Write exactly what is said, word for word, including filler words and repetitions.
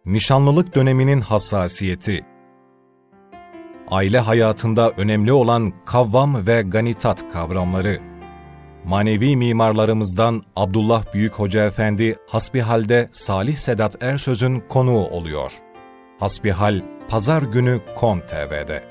Nişanlılık döneminin hassasiyeti. Aile hayatında önemli olan kavvam ve ganitat kavramları. Manevi mimarlarımızdan Abdullah Büyük Hoca Efendi Hasbihal'de Salih Sedat Ersöz'ün konuğu oluyor. Hasbihal, Pazar günü Kom T V'de.